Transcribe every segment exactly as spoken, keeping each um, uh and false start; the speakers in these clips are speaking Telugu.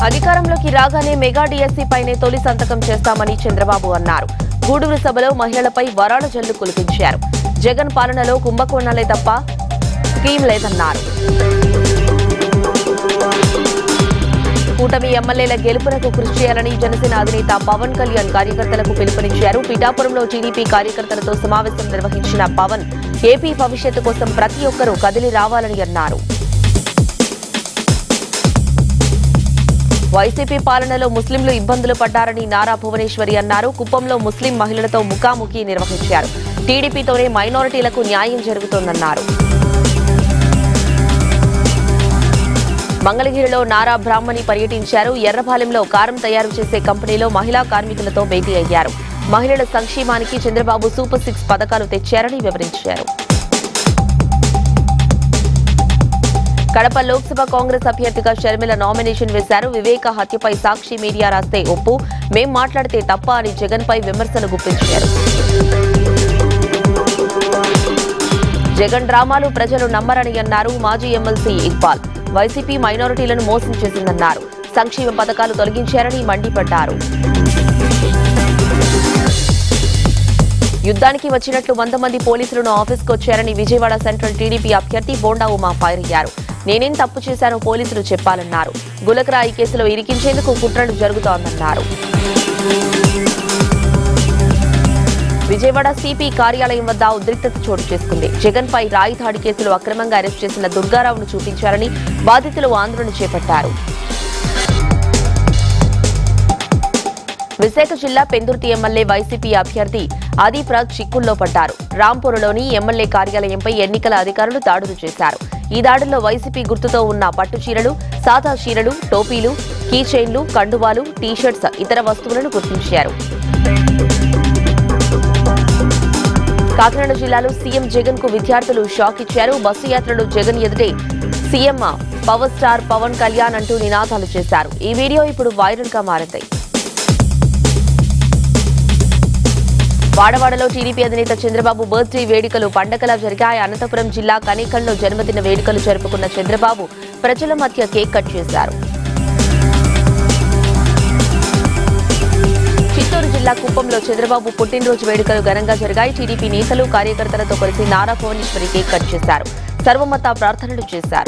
అధికారంలోకి రాగానే మెగా డిఎస్సీ పైనే తొలి సంతకం చేస్తామని చంద్రబాబు అన్నారు. గూడూరు సభలో మహిళలపై వరాల జల్లు కురిపించారు. జగన్ పాలనలో కుంభకోణాలే తప్ప స్కీమ్ లేదన్నారు. కూటమి ఎమ్మెల్యేల గెలుపునకు కృషి చేయాలని జనసేన అధినేత పవన్ కళ్యాణ్ కార్యకర్తలకు పిలుపునిచ్చారు. పిఠాపురంలో టీడీపీ కార్యకర్తలతో సమావేశం నిర్వహించిన పవన్ ఏపీ భవిష్యత్తు కోసం ప్రతి ఒక్కరూ కదిలి రావాలని అన్నారు. వైసీపీ పాలనలో ముస్లింలు ఇబ్బందులు పడ్డారని నారా భువనేశ్వరి అన్నారు. కుప్పంలో ముస్లిం మహిళలతో ముఖాముఖి నిర్వహించారు. టీడీపీతోనే మైనారిటీలకు న్యాయం జరుగుతోందన్నారు. మంగళగిరిలో నారా బ్రాహ్మణి పర్యటించారు. ఎర్రపాలెంలో కారం తయారు చేసే కంపెనీలో మహిళా కార్మికులతో భేటీ అయ్యారు. మహిళల సంక్షేమానికి చంద్రబాబు సూపర్ సిక్స్ పథకాలు తెచ్చారని వివరించారు. కడప లోక్సభ కాంగ్రెస్ అభ్యర్థిగా షర్మిల నామినేషన్ వేశారు. వివేక హత్యపై సాక్షి మీడియా రాస్తే ఒప్పు, మేం మాట్లాడితే తప్ప అని జగన్ పై విమర్శలు గుప్పించారు. జగన్ డ్రామాలు ప్రజలు నమ్మరని అన్నారు మాజీ ఎమ్మెల్సీ ఇక్బాల్. వైసీపీ మైనారిటీలను మోసం చేసిందన్నారు. సంక్షేమ పథకాలు తొలగించారని మండిపడ్డారు. యుద్ధానికి వచ్చినట్లు వంద మంది పోలీసులను ఆఫీస్కు వచ్చారని విజయవాడ సెంట్రల్ టీడీపీ అభ్యర్థి బోండా ఉమా ఫైర్ అయ్యారు. నేనేం తప్పు చేశానో పోలీసులు చెప్పాలన్నారు. గులకరాయి కేసులో ఇరికించేందుకు కుట్రలు జరుగుతోందన్నారు. విజయవాడ సిపి కార్యాలయం వద్ద ఉద్రిక్తత చోటు చేసుకుంది. జగన్ పై రాయి దాడి కేసులో అక్రమంగా అరెస్ట్ చేసిన దుర్గారావును చూపించారని బాధితులు ఆందోళన చేపట్టారు. విశాఖ జిల్లా పెందుర్తి ఎమ్మెల్యే వైసీపీ అభ్యర్థి ఆదిప్రాగ్ చిక్కుల్లో పడ్డారు. రాంపూర్లోని ఎమ్మెల్యే కార్యాలయంపై ఎన్నికల అధికారులు దాడులు చేశారు. ఈ దాడుల్లో వైసీపీ గుర్తుతో ఉన్న పట్టు చీరలు, సాదా చీరలు, టోపీలు, కీ చైన్లు, కండువాలు, టీషర్ట్స్, ఇతర వస్తువులను గుర్తించారు. కాకినాడ జిల్లాలో సీఎం జగన్ కు విద్యార్థులు షాక్ ఇచ్చారు. బస్సు యాత్రలో జగన్ ఎదుటే CM power star Pawan Kalyan అంటూ నినాదాలు చేశారు. ఈ వీడియో ఇప్పుడు వైరల్ గా మారింది. వాడవాడలో టీడీపీ అధినేత చంద్రబాబు బర్త్డే వేడుకలు పండగలా జరిగాయి. అనంతపురం జిల్లా కనేకల్లో జన్మదిన వేడుకలు జరుపుకున్న చంద్రబాబు ప్రజల మధ్య కేక్ కట్ చేశారు. చిత్తూరు జిల్లా కుప్పంలో చంద్రబాబు పుట్టినరోజు వేడుకలు ఘనంగా జరిగాయి. టీడీపీ నేతలు కార్యకర్తలతో కలిసి నారా భువనేశ్వరి కేక్ కట్ చేశారు. సర్వమత ప్రార్థనలు చేశారు.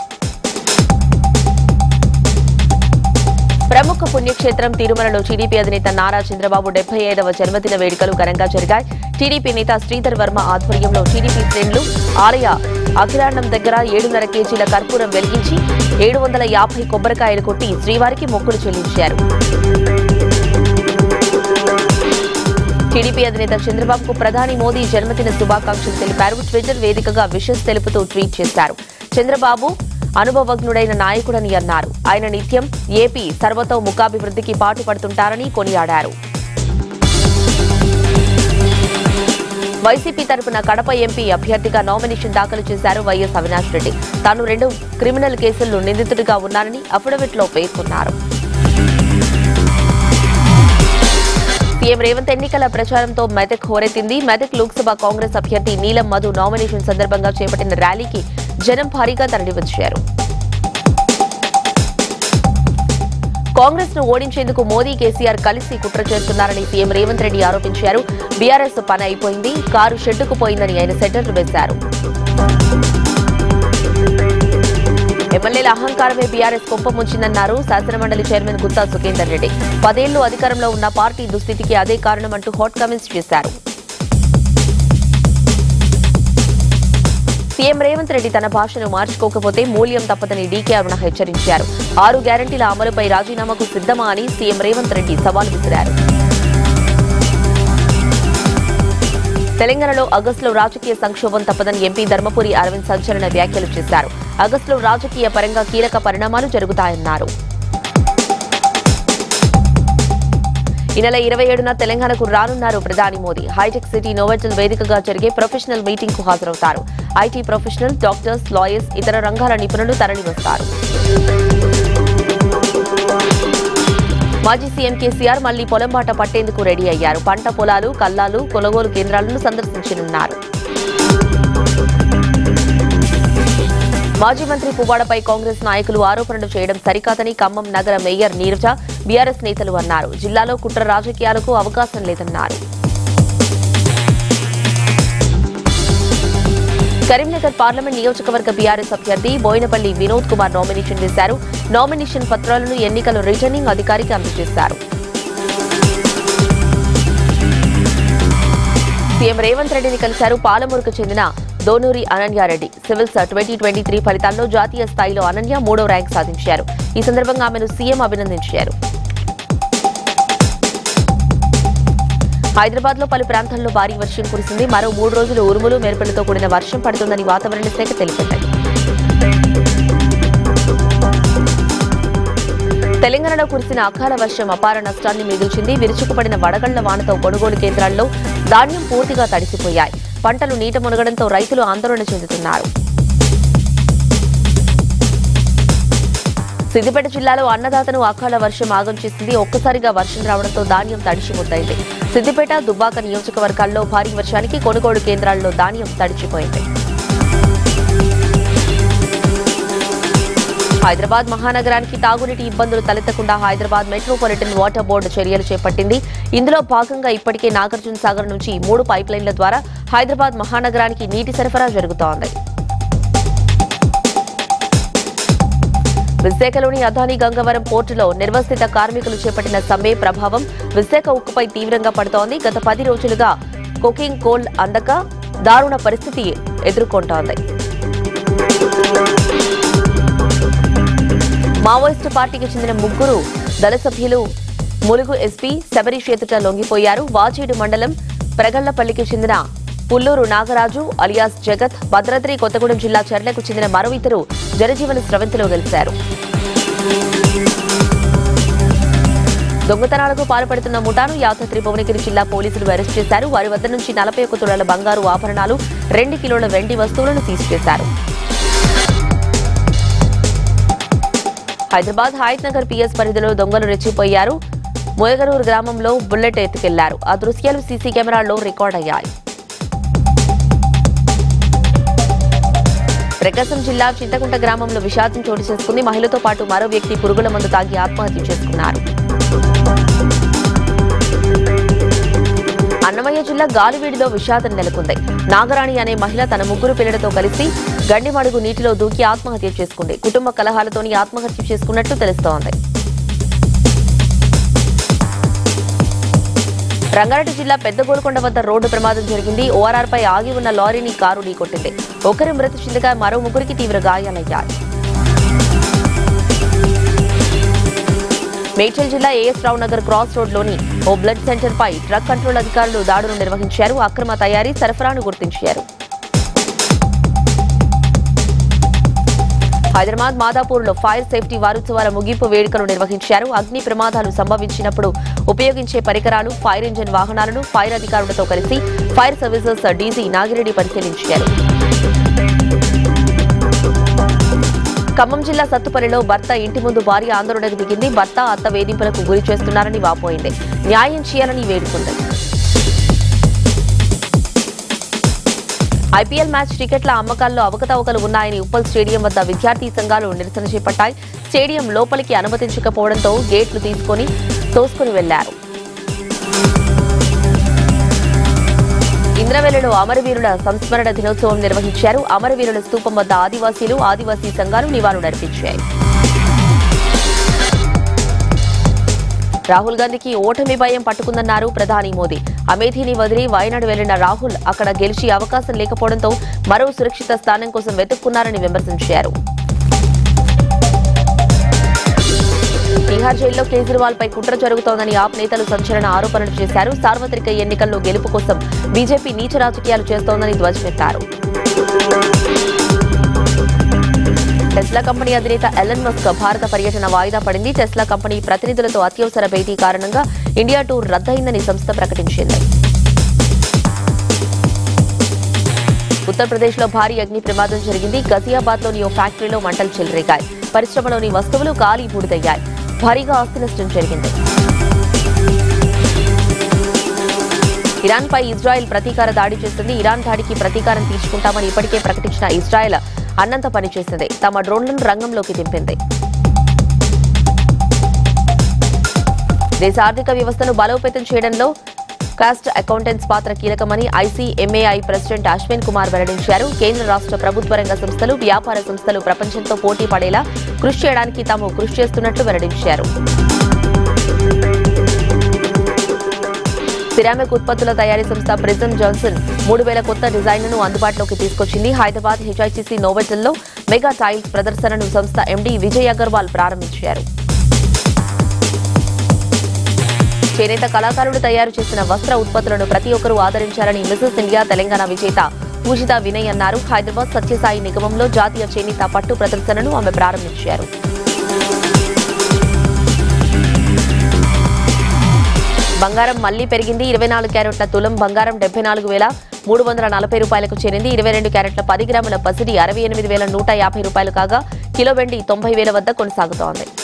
ప్రముఖ పుణ్యక్షేత్రం తిరుమలలో టీడీపీ అధినేత నారా చంద్రబాబు డెబ్బై ఐదవ జన్మదిన వేడుకలు ఘనంగా జరిగాయి. టీడీపీ నేత శ్రీధర్ వర్మ ఆధ్వర్యంలో టీడీపీ శ్రేణులు ఆలయ అఖిలాండం దగ్గర ఏడున్నర కేజీల కర్పూరం వెలిగించి ఏడు వందల యాభై కొబ్బరికాయలు కొట్టి శ్రీవారికి మొక్కులు చెల్లించారు. టీడీపీ అధినేత చంద్రబాబుకు ప్రధాని మోదీ జన్మదిన శుభాకాంక్షలు తెలిపారు. ట్విట్టర్ వేదికగా విషెస్ తెలుపుతూ ట్వీట్ చేశారు. చంద్రబాబు అనుభవజ్ఞుడైన నాయకుడని అన్నారు. ఆయన నిత్యం ఏపీ సర్వతోముఖాభివృద్ధికి పాటుపడుతుంటారని కొనియాడారు. వైసీపీ తరపున కడప ఎంపీ అభ్యర్థిగా నామినేషన్ దాఖలు చేశారు వైఎస్ అవినాష్ రెడ్డి. తాను రెండు క్రిమినల్ కేసుల్లో నిందితుడిగా ఉన్నానని అఫిడవిట్లో పేర్కొన్నారు. సీఎం రేవంత్ ఎన్నికల ప్రచారంతో మెదక్ హోరెత్తింది. మెదక్ లోక్సభ కాంగ్రెస్ అభ్యర్థి నీలం మధు నామినేషన్ సందర్భంగా చేపట్టిన ర్యాలీకి జనం భారీగా తరలివచ్చారు. కాంగ్రెస్ ను ఓడించేందుకు మోదీ కేసీఆర్ కలిసి కుట్ర చేస్తున్నారని సీఎం రేవంత్ రెడ్డి ఆరోపించారు. బీఆర్ఎస్ పని అయిపోయింది, కారు షెడ్డుకు పోయిందని ఆయన సెటర్లు వేశారు. ఎమ్మెల్యేల అహంకారమే బీఆర్ఎస్ కుంపముంచిందన్నారు శాసనమండలి చైర్మన్ గుత్తా సుఖేందర్ రెడ్డి. పదేళ్లు అధికారంలో ఉన్న పార్టీ దుస్థితికి అదే కారణమంటూ హాట్ కామెంట్స్ చేశారు. సీఎం రేవంత్ రెడ్డి తన భాషను మార్చుకోకపోతే మూల్యం తప్పదని డీకే అరుణ హెచ్చరించారు. ఆరు గ్యారంటీల అమలుపై రాజీనామాకు సిద్ధమా అని సీఎం రేవంత్ రెడ్డి సవాల్ విసిరారు. తెలంగాణలో ఆగస్టులో రాజకీయ సంక్షోభం తప్పదని ఎంపీ ధర్మపురి అరవింద్ సంచలన వ్యాఖ్యలు చేశారు. ఆగస్టులో రాజకీయ పరంగా కీలక పరిణామాలు జరుగుతాయన్నారు. ఈ నెల ఇరవై ఏడున తెలంగాణకు రానున్నారు ప్రధాని మోదీ. హైటెక్ సిటీ నోవెటల్ వేదికగా జరిగే ప్రొఫెషనల్ మీటింగ్ కు హాజరవుతారు. ఐటీ ప్రొఫెషనల్, డాక్టర్స్, లాయర్స్, ఇతర రంగాల నిపుణులు తరలివస్తారు. మాజీ సీఎం కేసీఆర్ మళ్లీ పొలంబాట పట్టేందుకు రెడీ అయ్యారు. పంట పొలాలు, కల్లాలు, కొనుగోలు కేంద్రాలను సందర్శించనున్నారు. మాజీ మంత్రి పువ్వాడపై కాంగ్రెస్ నాయకులు ఆరోపణలు చేయడం సరికాదని ఖమ్మం నగర మేయర్ నీరజ బీఆర్ఎస్ నేతలు అన్నారు. జిల్లాలో కుట్ర రాజకీయాలకు అవకాశం లేదన్నారు. కరీంనగర్ పార్లమెంట్ నియోజకవర్గ బీఆర్ఎస్ అభ్యర్థి బోయినపల్లి వినోద్ కుమార్ నామినేషన్ వేశారు. నామినేషన్ పత్రాలను ఎన్నికల రిటర్నింగ్ అధికారికి అందజేశారు. సీఎం రేవంత్ రెడ్డిని కలిశారు. పాలమూరుకు చెందిన Donuri Ananya Reddy civils twenty twenty three ఫలితాల్లో జాతీయ స్థాయిలో అనన్య మూడో ర్యాంక్ సాధించారు. ఈ సందర్భంగా ఆమెను సీఎం అభినందించారు. హైదరాబాద్ లో పలు ప్రాంతాల్లో భారీ వర్షం కురిసింది. మరో మూడు రోజులు ఉరుములు మెరుపులతో కూడిన వర్షం పడుతుందని వాతావరణ శాఖ తెలిపింది. తెలంగాణలో కురిసిన అకాల వర్షం అపార నష్టాన్ని మిగిల్చింది. విరుచుకుపడిన వడగళ్ల వానతో కొనుగోలు కేంద్రాల్లో ధాన్యం పూర్తిగా తడిసిపోయాయి. పంటలు నీట మునగడంతో రైతులు ఆందోళన చెందుతున్నారు. సిద్దిపేట జిల్లాలో అన్నదాతను అకాల వర్షం ఆగం చేసింది. ఒక్కసారిగా వర్షం రావడంతో ధాన్యం తడిసి ముద్దైంది. సిద్దిపేట దుబ్బాక నియోజకవర్గాల్లో భారీ వర్షానికి కొనుగోలు కేంద్రాల్లో ధాన్యం తడిచిపోయింది. హైదరాబాద్ మహానగరానికి తాగునీటి ఇబ్బందులు తలెత్తకుండా హైదరాబాద్ మెట్రోపాలిటన్ వాటర్ బోర్డు చర్యలు చేపట్టింది. ఇందులో భాగంగా ఇప్పటికే నాగార్జున సాగర్ నుంచి మూడు పైప్లైన్ల ద్వారా హైదరాబాద్ మహానగరానికి నీటి సరఫరా జరుగుతోంది. విశాఖలోని అదానీ గంగవరం పోర్టులో నిర్వసిత కార్మికులు చేపట్టిన సమ్మె ప్రభావం విశాఖ ఉక్కుపై తీవ్రంగా పడుతోంది. గత పది రోజులుగా కుకింగ్ కోల్ అందక దారుణ పరిస్థితి ఎదుర్కొంటోంది. మావోయిస్టు పార్టీకి చెందిన ముగ్గురు దళ సభ్యులు ములుగు ఎస్పీ శబరి చేతుట లొంగిపోయారు. వాచేడు మండలం ప్రగళ్లపల్లికి చెందిన పుల్లూరు నాగరాజు అలియాస్ జగత్, భద్రాద్రి కొత్తగూడెం జిల్లా చర్లకు చెందిన మరో ఇద్దరు జనజీవన స్రవంతిలో గెలిచారు. దొంగతనాలకు పాల్పడుతున్న ముఠాను యాదాద్రి భువనగిరి జిల్లా పోలీసులు అరెస్ట్ చేశారు. వారి వద్ద నుంచి నలభై ఒక్క తులాల బంగారు ఆభరణాలు, రెండు కిలోల వెండి వస్తువులను సీజ్ చేశారు. హైదరాబాద్ హయత్ నగర్ పీఎస్ పరిధిలో దొంగలు రెచ్చిపోయారు. మోయగనూరు గ్రామంలో బుల్లెట్ ఎత్తుకెళ్లారు. ఆ దృశ్యాలు సీసీ కెమెరాల్లో రికార్డయ్యాయి. ప్రకాశం జిల్లా చింతకుంట గ్రామంలో విషాదం చోటు చేసుకుంది. మహిళతో పాటు మరో వ్యక్తి పురుగుల మందు తాగి ఆత్మహత్య చేసుకున్నారు. అన్నమయ్య జిల్లా గాలివీడిలో విషాదం నెలకొంది. నాగరాణి అనే మహిళ తన ముగ్గురు పిల్లలతో కలిసి గండిమడుగు నీటిలో దూకి ఆత్మహత్య చేసుకుంది. కుటుంబ కలహాలతోని ఆత్మహత్య చేసుకున్నట్లు తెలుస్తోంది. రంగారెడ్డి జిల్లా పెద్ద గోల్కొండ వద్ద రోడ్డు ప్రమాదం జరిగింది. ఓఆర్ఆర్ పై ఆగి ఉన్న లారీని కారు ఢీకొట్టింది. ఒకరి మృతి చెందగా మరో ముగ్గురికి తీవ్ర గాయాలయ్యాయి. మేడ్చల్ జిల్లా ఏఎస్ రావు నగర్ క్రాస్ రోడ్లోని ఓ బ్లడ్ సెంటర్ పై డ్రగ్ కంట్రోల్ అధికారులు దాడులు నిర్వహించారు. అక్రమ తయారీ, సరఫరాను గుర్తించారు. హైదరాబాద్ మాదాపూర్లో ఫైర్ సేఫ్టీ వారోత్సవాల ముగింపు వేడుకలు నిర్వహించారు. అగ్ని ప్రమాదాలు సంభవించినప్పుడు ఉపయోగించే పరికరాలు, ఫైర్ ఇంజిన్ వాహనాలను ఫైర్ అధికారులతో కలిసి ఫైర్ సర్వీసెస్ డీజీ నాగిరెడ్డి పరిశీలించారు. ఖమ్మం జిల్లా సత్తుపల్లిలో భర్త ఇంటి ముందు భార్య ఆందోళనకు దిగింది. భర్త అత్త వేధింపులకు గురి చేస్తున్నారని వాపోయింది. న్యాయం చేయాలని వేడుకుంది. ఐపీఎల్ మ్యాచ్ టికెట్ల అమ్మకాల్లో అవకతవకలు ఉన్నాయని ఉప్పల్ స్టేడియం వద్ద విద్యార్థి సంఘాలు నిరసన చేపట్టాయి. స్టేడియం లోపలికి అనుమతించకపోవడంతో గేట్లు తీసుకుని తోసుకుని వెళ్లారు. ఇంద్రవెల్లిలో అమరవీరుల సంస్మరణ దినోత్సవం నిర్వహించారు. అమరవీరుల స్తూపం వద్ద ఆదివాసీలు, ఆదివాసీ సంఘాలు నివాళులర్పించాయి. రాహుల్ గాంధీకి ఓటమి భయం పట్టుకుందన్నారు ప్రధాని మోదీ. అమేథీని వదిలి వయనాడు వెళ్లిన రాహుల్ అక్కడ గెలిచి అవకాశం లేకపోవడంతో మరో సురక్షిత స్థానం కోసం వెతుక్కున్నారని విమర్శించారు. బీహార్ జైల్లో కేజ్రీవాల్ పై కుట్ర జరుగుతోందని ఆప్ నేతలు సంచలన ఆరోపణలు చేశారు. సార్వత్రిక ఎన్నికల్లో గెలుపు కోసం బీజేపీ నీచ రాజకీయాలు చేస్తోందని ధ్వజమెత్తారు. టెస్లా కంపెనీ అధినేత ఎలన్ మస్క్ భారత పర్యటన వాయిదా పడింది. టెస్లా కంపెనీ ప్రతినిధులతో అత్యవసర భేటీ కారణంగా ఇండియా టూర్ రద్దయిందని సంస్థ ప్రకటించింది. ఉత్తరప్రదేశ్ లో భారీ అగ్ని ప్రమాదం జరిగింది. గజియాబాద్ లోని ఓ ఫ్యాక్టరీలో మంటలు చెలరేగాయి. పరిశ్రమలోని వస్తువులు కాలి బూడిదయ్యాయి. భారీగా ఆస్తి నష్టం జరిగింది. ఇరాన్ పై ఇజ్రాయెల్ ప్రతీకార దాడి చేస్తుంది. ఇరాన్ దాడికి ప్రతీకారం తీర్చుకుంటామని ఇప్పటికే ప్రకటించిన ఇజ్రాయెల్ అన్నంత పనిచేసింది. తమ డ్రోన్లను రంగంలోకి దింపింది. దేశ ఆర్థిక వ్యవస్థను బలోపేతం చేయడంలో కాస్ట్ అకౌంటెంట్స్ పాత్ర కీలకమని ఐసీఎంఏఐ ప్రెసిడెంట్ అశ్విన్ కుమార్ వెల్లడించారు. కేంద్ర రాష్ట్ర ప్రభుత్వ రంగ సంస్థలు, వ్యాపార సంస్థలు ప్రపంచంతో పోటీ పడేలా కృషి చేయడానికి తాము కృషి చేస్తున్నట్లు వెల్లడించారు. సిరామిక్ ఉత్పత్తుల తయారీ సంస్థ ప్రిజమ్ జాన్సన్ మూడు వేల కొత్త డిజైన్లను అందుబాటులోకి తీసుకొచ్చింది. హైదరాబాద్ హెచ్ఐసిసి నోవెటల్లో మెగా టైల్స్ ప్రదర్శనను సంస్థ ఎండీ విజయ్ అగర్వాల్ ప్రారంభించారు. చేనేత కళాకారులు తయారు చేసిన వస్త్ర ఉత్పత్తులను ప్రతి ఒక్కరూ ఆదరించాలని మిసెస్ ఇండియా తెలంగాణ విజేత పూజిత వినయ్ అన్నారు. హైదరాబాద్ సత్యసాయి నిగమంలో జాతీయ చేనేత పట్టు ప్రదర్శనను ఆమె ప్రారంభించారు. బంగారం మళ్లీ పెరిగింది. ఇరవై నాలుగు క్యారెట్ల తులం బంగారం డెబ్బై నాలుగు వేల మూడు వందల నలభై రూపాయలకు చేరింది. ఇరవై రెండు క్యారెట్ల పది గ్రాముల పసిడి అరవై ఎనిమిది వేల నూట యాభై రూపాయలు కాగా కిలో వెండి తొంభై వేల వద్ద కొనసాగుతోంది.